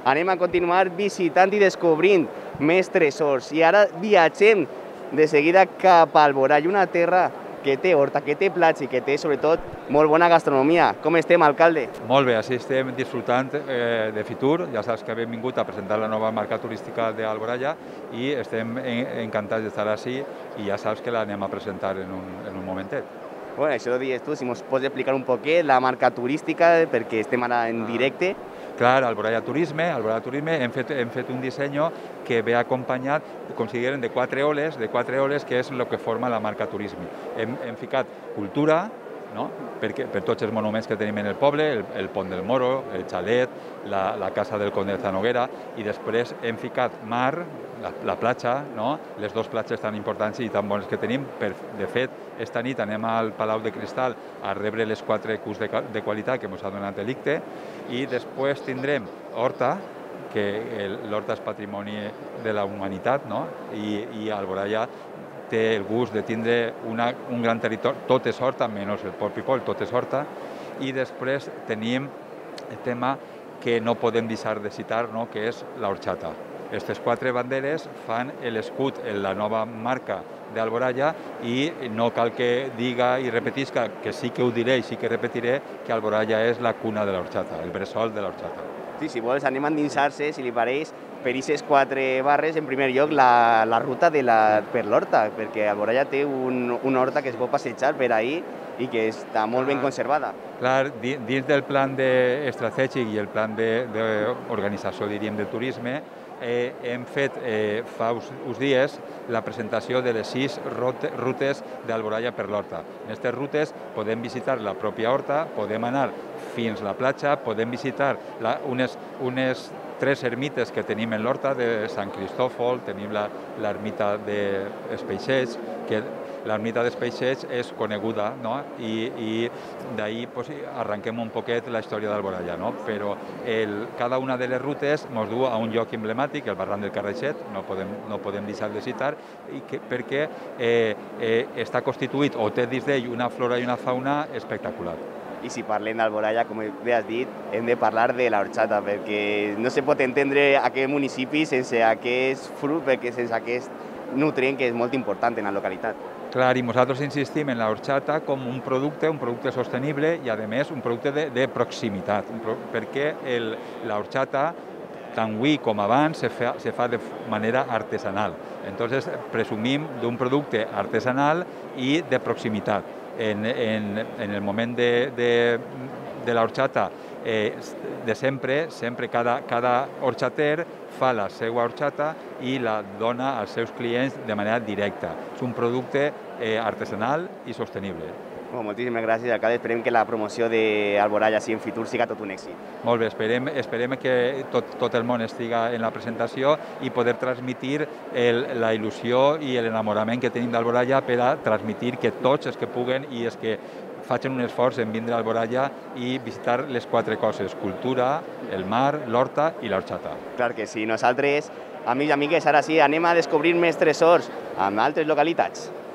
anem a continuar visitant i descobrint més tresors. I ara viatgem de seguida cap a Alboraya, una terra que té horta, que té plats i que té, sobretot, molt bona gastronomia. Com estem, alcalde? Molt bé, així estem disfrutant de Fitur. Ja saps que hem vingut a presentar la nova marca turística d'Alboraya i estem encantats d'estar així i ja saps que l'anem a presentar en un momentet. Bueno, això ho dius tu, si ens pots explicar un poquet la marca turística, perquè estem ara en directe. Clar, Alboraya Turisme hem fet un disseny que ve acompanyat, consideren, de quatre oles, que és el que forma la marca turisme. Hem ficat cultura, no? Per tots els monuments que tenim en el poble, el Pont del Moro, el xalet, la casa del Conde de Zanoguera, i després hem ficat mar, la platja, no? Les dues platges tan importants i tan bones que tenim. De fet, esta nit anem al Palau de Cristal a rebre les 4 Qs de qualitat que ens ha donat l'ICTE, i després tindrem horta, que l'horta és patrimoni de la humanitat, no? I Alboraya té el gust de tindre un gran territori, tot és horta, menys el Port Pipol, tot és horta, i després tenim el tema que no podem deixar de citar, no? Que és l'horxata. Aquestes 4 banderes fan l'escut en la nova marca d'Alboraya i no cal que diga i repetisca, que sí que ho diré i sí que repetiré, que Alboraya és la cuna de l'horxata, el bressol de l'horxata. Sí, si vols, anem a endinsar-se, si li pareix, per aquestes 4 barres, en primer lloc, la ruta per l'horta, perquè Alboraya té una horta que es pot passejar per ahí i que està molt ben conservada. Clar, dins del plan estratègic i el plan d'organització, diríem, del turisme, hem fet fa uns dies la presentació de les 6 rutes d'Alboraya per l'horta. En aquestes rutes podem visitar la pròpia horta, podem anar fins a la platja, podem visitar unes 3 ermites que tenim en l'horta de Sant Cristòfol, tenim l'ermita d'Espeixets, que l'ermita d'Espeixets és coneguda, no? I d'ahir arrenquem un poquet la història d'Alboraya, no? Però cada una de les rutes ens du a un lloc emblemàtic, el barranc del Carraixet, no podem deixar de citar, perquè està constituït o té dins d'ell una flora i una fauna espectacular. I si parlem d'Alboraya, com bé has dit, hem de parlar de l'horxata, perquè no se pot entendre aquest municipi sense aquest fruit, sense aquest nutrient que és molt important en la localitat. Clar, i nosaltres insistim en l'horxata com un producte sostenible i, a més, un producte de proximitat, perquè l'horxata, tant avui com abans, se fa de manera artesanal. Entonces, presumim d'un producte artesanal i de proximitat. En el moment de l'horxata, de sempre cada horxater fa la seva horxata i la dona als seus clients de manera directa. És un producte artesanal i sostenible. Moltíssimes gràcies, alcalde. Esperem que la promoció d'Alboraya en Fitur siga tot un èxit. Molt bé, esperem que tot el món estiga en la presentació i poder transmitir la il·lusió i l'enamorament que tenim d'Alboraya per a transmitir que tots els que puguen i els que facin un esforç en vindre a Alboraya i visitar les 4 coses: cultura, el mar, l'horta i l'horxata. Clar que sí. Nosaltres, amics i amigues, ara sí, anem a descobrir més tresors en altres localitats.